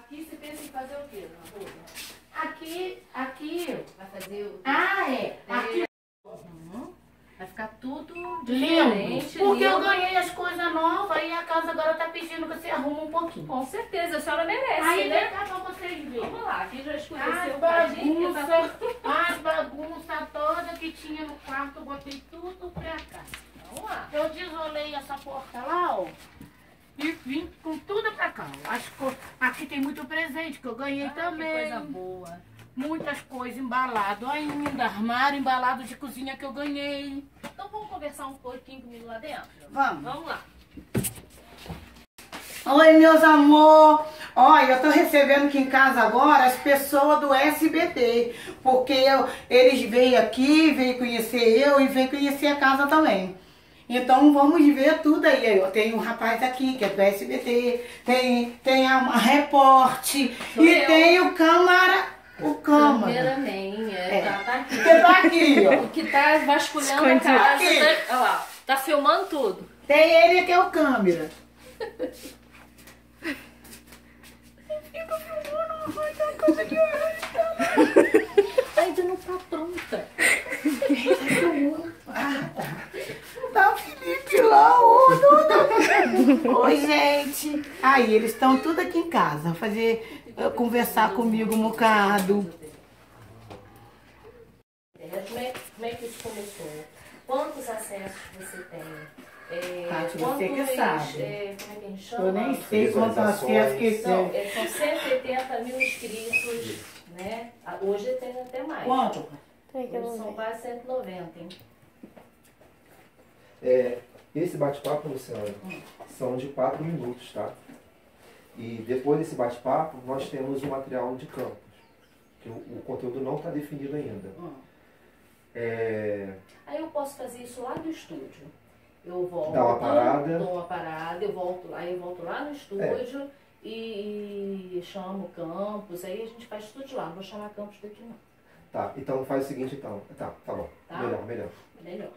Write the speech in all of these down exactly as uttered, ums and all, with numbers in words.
Aqui você pensa em fazer o quê, dona Rúbia? Aqui, aqui. Vai fazer o... Ah, é. Aqui. Uhum. Vai ficar tudo Lindo. diferente. Porque lindo. eu ganhei as coisas novas e a casa agora tá pedindo que você arruma um pouquinho. Com certeza, a senhora merece, Aí né? vem cá pra vocês verem. Vamos lá, aqui já escureceu As um cadinho. Tá... bagunças, as bagunças todas que tinha no quarto, eu botei tudo pra cá. Vamos lá. Eu desolei essa porta lá, ó. E vim com tudo pra cá. As co... Aqui tem muito presente que eu ganhei Ah, também. que coisa boa. Muitas coisas embaladas ainda, armário embalado de cozinha que eu ganhei. Então vamos conversar um pouquinho comigo lá dentro? Vamos. Vamos lá. Oi, meus amor. Olha, eu tô recebendo aqui em casa agora as pessoas do S B T, porque eu, eles veio aqui, veio conhecer eu e veio conhecer a casa também. Então vamos ver tudo aí. Eu tenho um rapaz aqui que é do S B T, tem, tem a, a repórter e eu. tem o câmara, o câmara. Cameraman, é, É. tá, tá aqui. Que tá aqui, ó. O que tá vasculhando a Escondido. casa, Aqui. tá, olha lá, tá filmando tudo. Tem ele que é o câmera. Ainda não tá pronta. Ah, tá. Tá o Felipe lá, ô, Duda. Oi, gente. Aí, eles estão tudo aqui em casa, fazer, eh, conversar comigo um bocado. Como é, como é que isso começou? Quantos acessos você tem? É, Tati, você quantos, que sabe. é, como é que a gente chama? Eu nem sei quantas acessos que São, tem. é, são cento e oitenta mil inscritos, né? Ah, hoje tem até mais. Quanto? Hoje são quase cento e noventa, hein? É, esse bate-papo, Luciana, são de quatro minutos, tá? E depois desse bate-papo, nós temos o material de campos, que o, o conteúdo não está definido ainda. Hum. É, Aí eu posso fazer isso lá do estúdio. Eu volto, Dá uma parada. dou uma parada, eu volto lá, eu volto lá no estúdio e, e chamo Campos, aí a gente faz tudo de lá, não vou chamar Campos daqui não. tá, então faz o seguinte, então. Tá, tá bom. Tá? Melhor, melhor. Melhor.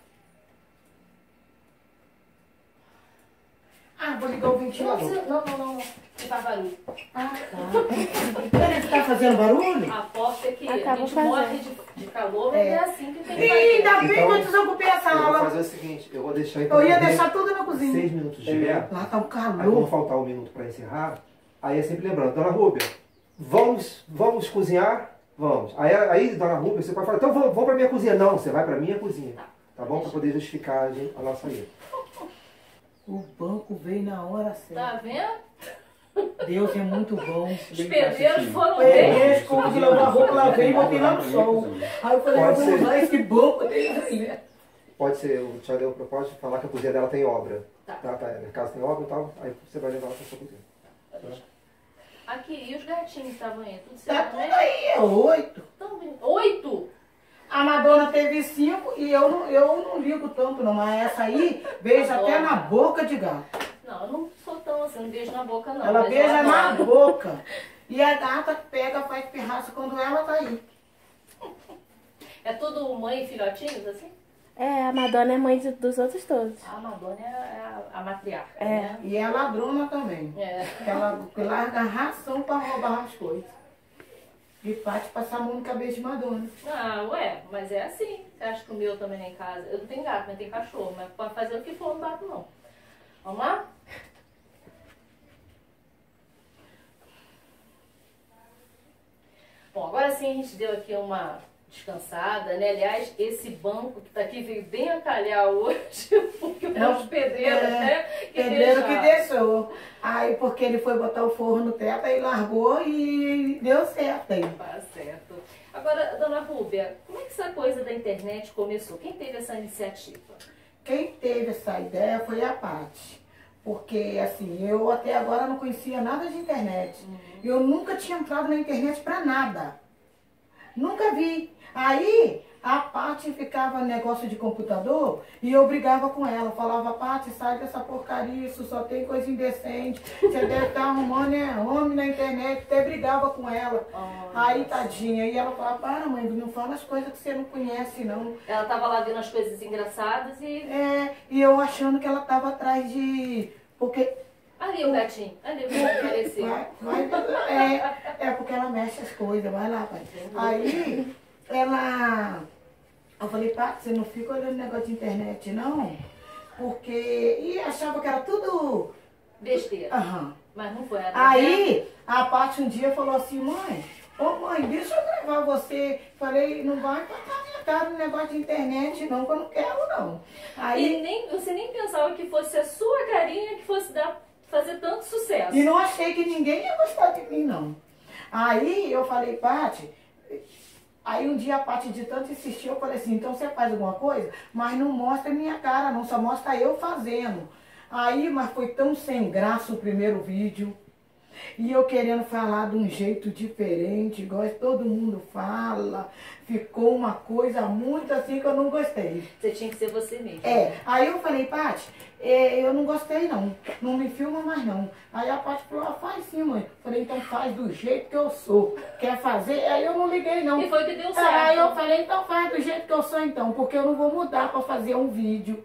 Ah, vou ligar o Não, ventilador. você- não, não, não, que faz barulho. Ah, tá. Ele tá fazendo barulho? A porta é que Acaba a gente fazendo. morre de, de calor, mas é, É. assim que tem que Ih, fazer. ainda bem que Então, eu desocupei a Eu vou sala. fazer o seguinte, eu vou deixar então. Eu ia de- deixar tudo na cozinha. Seis minutos direto. Lá tá um Aí quando calor. faltar um minuto para encerrar, aí é sempre lembrando, Dona Rúbia, vamos, vamos cozinhar? Vamos. Aí, aí Dona Rúbia, você pode falar, então vamos, vamos para minha cozinha. Não, você vai para minha cozinha. Tá bom? Para poder justificar a gente- a nossa ida. O banco veio na hora certa. Tá vendo? Deus é muito bom. Os pedreiros foram Peguei bem. a escova de lavar roupa, lavei e botei lá no sol. Aí eu falei, eu Pode vou ser. usar esse banco dele aí. Pode ser, o Tiago deu a proposta de falar que a cozinha dela tem obra. Tá. Tá, tá, a casa tem obra e tal, aí você vai levar ela para sua cozinha. Aqui, e os gatinhos estavam aí? Tudo Tá certo, tudo né? aí, é oito. Tão bem. Oito? A Madonna teve cinco e eu não, eu não ligo tanto não, mas essa aí beija até na boca de gato. Não, eu não sou tão assim, não beijo na boca não. Ela mas eu beija na adoro. boca. E a gata pega, faz pirraça quando ela tá aí. É tudo mãe e filhotinhos, assim? É, a Madonna é mãe de- dos outros todos. A Madonna é a, a matriarca, É. né? E é ladrona também. É. Ela larga ração pra roubar as coisas. E parte passar a mão no cabeça de Madonna. Ah, ué, mas é assim. Você acha que o meu também é em casa? Eu não tenho gato, mas tenho cachorro. Mas pode fazer o que for, não bato não. Vamos lá? Bom, agora sim a gente deu aqui uma descansada, né? Aliás, esse banco que tá aqui veio bem a calhar hoje, porque É foram o- os pedreiros, é, né? Que Pedreiro que deixaram. deixou. Aí porque ele foi botar o forro no teto, aí largou e deu certo aí. Tá certo. Agora, dona Rúbia, como é que essa coisa da internet começou? Quem teve essa iniciativa? Quem teve essa ideia foi a Paty. Porque, assim, eu até agora não conhecia nada de internet. Eu nunca tinha entrado na internet pra nada. Nunca vi. Aí, a Paty ficava no negócio de computador e eu brigava com ela. Falava, Paty, sai dessa porcaria, isso só tem coisa indecente. Você deve estar arrumando é, homem na internet. Até brigava com ela. Aí, tadinha. E ela falava, para, mãe, não fala as coisas que você não conhece, não. Ela tava lá vendo as coisas engraçadas e... É, e eu achando que ela estava atrás de... Porque Ali o gatinho, ali o gatinho apareceu. Vai, vai, é, é porque ela mexe as coisas, vai lá, pai. Aí, ela... Eu falei, pá, você não fica olhando negócio de internet, não? Porque... E achava que era tudo... Besteira. Aham. Mas não foi. Aí, a Paty um dia falou assim, mãe, ô mãe, deixa eu gravar você. Falei, não vai botar minha cara no negócio de internet, não, que eu não quero, não. Aí, E nem, você nem pensava que fosse a sua carinha que fosse dar, fazer tanto sucesso. e não achei que ninguém ia gostar de mim, não. Aí eu falei, Paty, aí um dia a Paty de tanto insistir, eu falei assim, então você faz alguma coisa, mas não mostra minha cara, não, só mostra eu fazendo. Aí, mas foi tão sem graça o primeiro vídeo. E eu querendo falar de um jeito diferente, igual todo mundo fala. Ficou uma coisa muito assim que eu não gostei. Você tinha que ser você mesmo. É, aí eu falei, Paty, é, eu não gostei não, não me filma mais não. Aí a Paty falou, ah, faz sim, mãe. Falei, então faz do jeito que eu sou. Quer fazer? Aí eu não liguei não. E foi que deu certo. Aí eu falei, então faz do jeito que eu sou então, porque eu não vou mudar pra fazer um vídeo.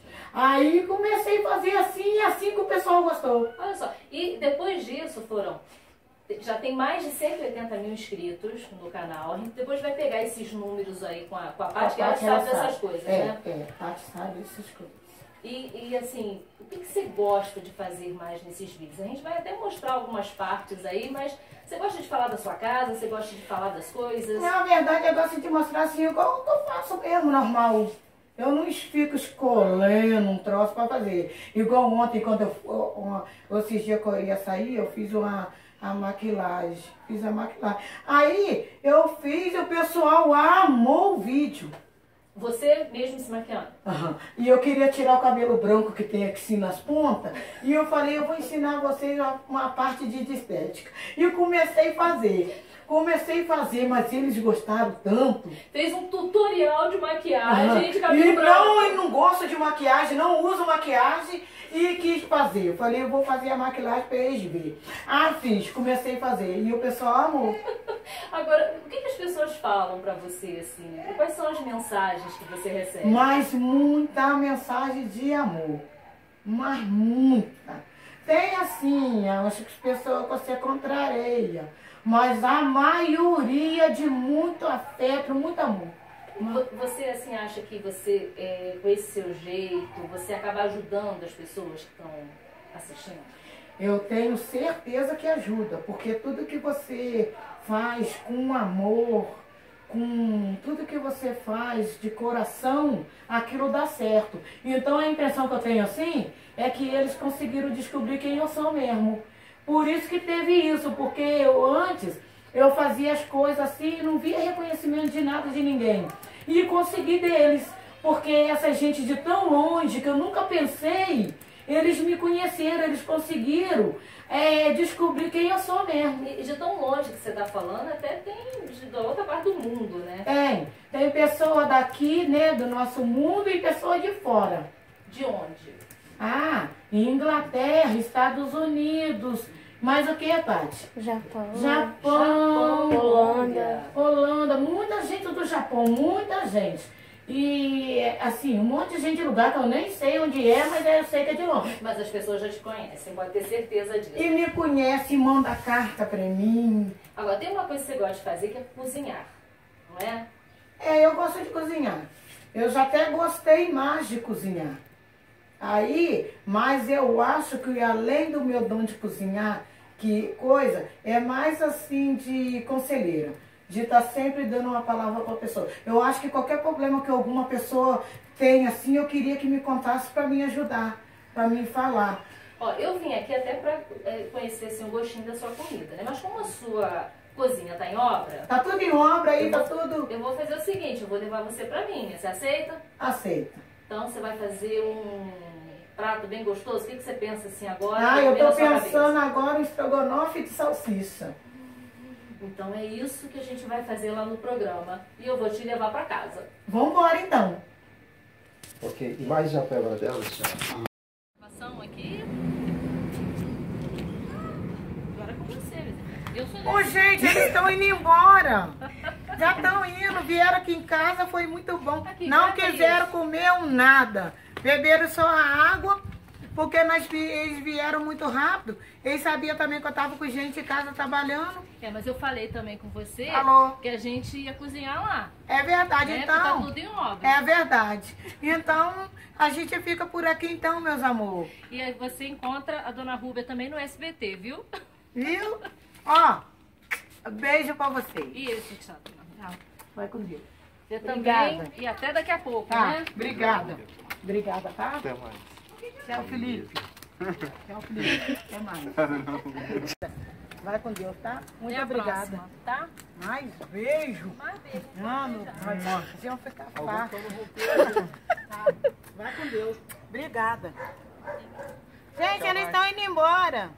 Aí comecei a fazer assim, e assim que o pessoal gostou. Olha só, e depois disso foram, já tem mais de cento e oitenta mil inscritos no canal. A gente depois vai pegar esses números aí com a, com a Paty, que ela sabe dessas coisas, é, né? É, a Paty sabe dessas coisas. E, e assim, o que, que você gosta de fazer mais nesses vídeos? A gente vai até mostrar algumas partes aí, mas você gosta de falar da sua casa? Você gosta de falar das coisas? Na verdade, eu gosto de mostrar assim, igual que eu faço mesmo, normal. Eu não fico escolhendo um troço pra fazer. Igual ontem, quando eu, uma, esses dias que eu ia sair, eu fiz uma a maquilagem. Fiz a maquilagem. Aí, eu fiz, o pessoal amou o vídeo. Você mesmo se maquiando? Uhum. E eu queria tirar o cabelo branco que tem aqui assim nas pontas. E eu falei, eu vou ensinar vocês uma parte de estética. E eu comecei a fazer. Comecei a fazer, mas eles gostaram tanto. Fez um tutorial de maquiagem Uhum. de cabelo E branco. não, eu não gosto de maquiagem, não uso maquiagem e quis fazer. Eu falei, eu vou fazer a maquilagem pra eles verem. Ah, fiz, comecei a fazer. E o pessoal amou. Agora, o que, que as pessoas falam pra você, assim? Quais são as mensagens que você recebe? Mas muita mensagem de amor. Mas muita. Tem assim, acho que as pessoas você contraria. Mas a maioria de muito afeto, muito amor. Você, assim, acha que você, é, com esse seu jeito, você acaba ajudando as pessoas que estão assistindo? Eu tenho certeza que ajuda, porque tudo que você faz com amor, com tudo que você faz de coração, aquilo dá certo. Então a impressão que eu tenho assim, é que eles conseguiram descobrir quem eu sou mesmo. Por isso que teve isso, porque eu antes, eu fazia as coisas assim e não via reconhecimento de nada de ninguém. E consegui deles, porque essa gente de tão longe, que eu nunca pensei, eles me conheceram, eles conseguiram é, descobrir quem eu sou mesmo. E de tão longe que você está falando, até tem de, da outra parte do mundo, né? Tem, tem pessoa daqui, né, do nosso mundo e pessoa de fora. De onde? Ah, Inglaterra, Estados Unidos, mas o que, Paty? Japão. Japão, Holanda. Holanda, muita gente do Japão, muita gente. E, assim, um monte de gente de lugar que eu nem sei onde é, mas eu sei que é de longe. Mas as pessoas já te conhecem, pode ter certeza disso. E me conhece, manda carta pra mim. Agora, tem uma coisa que você gosta de fazer, que é cozinhar, não é? É, eu gosto de cozinhar. Eu já até gostei mais de cozinhar. Aí, mas eu acho que além do meu dom de cozinhar, que coisa, é mais assim de conselheira. De estar sempre dando uma palavra para a pessoa. Eu acho que qualquer problema que alguma pessoa tem assim, eu queria que me contasse para me ajudar, para me falar. Ó, eu vim aqui até para é, conhecer assim, o gostinho da sua comida, né? Mas como a sua cozinha tá em obra... Tá tudo em obra aí, eu tá vou, tudo... Eu vou fazer o seguinte, eu vou levar você para mim, você aceita? Aceita. Então você vai fazer um prato bem gostoso? O que, que você pensa assim agora? Ah, eu tô na sua pensando cabeça? agora em estrogonofe de salsicha. Então é isso que a gente vai fazer lá no programa. E eu vou te levar para casa. Vambora então. Ok, imagem já foi agora dela, Thiago? Gravação aqui. Agora é com você, eu sou Ô, gente, eles estão indo embora. Já estão indo, vieram aqui em casa, foi muito bom. Aqui, Não grava quiseram isso. comer um nada. Beberam só a água Porque nós, vi- eles vieram muito rápido. Eles sabiam também que eu tava com gente em casa trabalhando. É, mas eu falei também com você Falou. que a gente ia cozinhar lá. É verdade, Né? Porque tá então. tudo em obra. É verdade. Então, a gente fica por aqui então, meus amor. E aí você encontra a dona Rúbia também no S B T, viu? Viu? Ó, beijo pra vocês. Isso, tchau. Vai com Deus. Você Obrigada. também. E até daqui a pouco, Tá, né? obrigada. Obrigada, tá? Até mais. Tchau, Felipe. Tchau, Felipe. Até mais. Vai com Deus, tá? Muito Até a obrigada. próxima, tá? Mais beijo. Mais beijo. Vamos, vai, vocês vão ficar fácil. Vai com Deus. Obrigada. Gente, eles estão indo embora.